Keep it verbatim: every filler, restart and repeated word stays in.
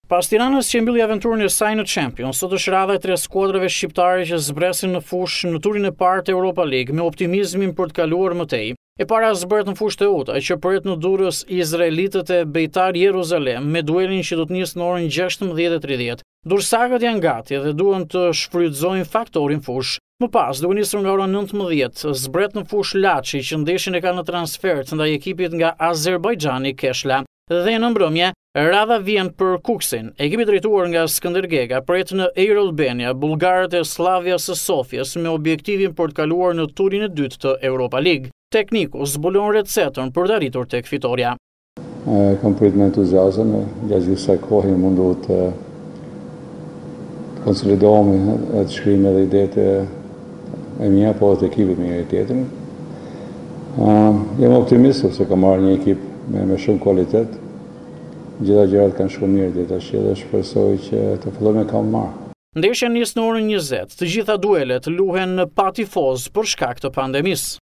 Pas Tiranës që mbylli aventurën e saj në Champions, sot është radha e tre skuadrave shqiptare që zbresin në fushë në turin e parë të Europa League me optimizmin për të kaluar më tej. E para zbret në fushë Teuta, që pret në Durrës izraelitët e Beitar Jeruzalem me duelin që do të nisë në orën gjashtëmbëdhjetë e tridhjetë. Dursakët janë gati dhe duan të shfrytëzojnë faktorin fushë. Më pas, duke nisur nga ora nëntëmbëdhjetë, zbret në fushë Laçi që ndeshjen e ka në transfert ndaj ekipit nga Azerbajxhani Keshla. Dhe në mbrëmje, radha vjen për Kuksin. Ekipi drejtuar nga Skënder Gega pret në Air Albania bullgarët e Slavia së Sofjes me objektivin për të kaluar në turin e dytë të Europa League. Tekniku zbulon recetën për të arritur tek fitoria. Kam prit me entuziazëm, gjatë gjithë kësaj kohe mundu të konsolidohemi e të shkrijmë edhe idetë e mia, po edhe të ekipit me njëri tjetrin. Jam optimist sepse kam marrë një ekip me, me shumë kvalitet. Gjitha gjërat kanë shkuar mirë deri tash dhe shpresoj që të fillojmë me kampionatin marr. Ndeshja nis në orën njëzet. Të gjitha duelet luhen në pa tifoz për shkak të pandemisë.